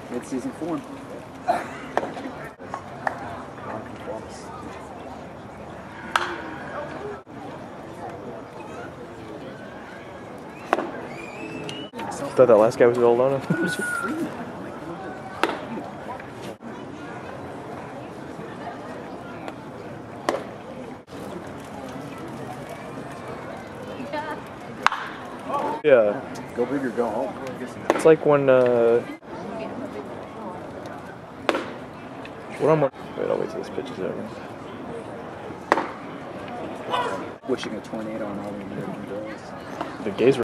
Mid-season form. I thought that last guy was Villalona. He was free. Yeah. Go big or go home. It's like when, what I'm... Wait, I'll wait till this pitch is over. Wishing a tornado on all the American girls. The gays were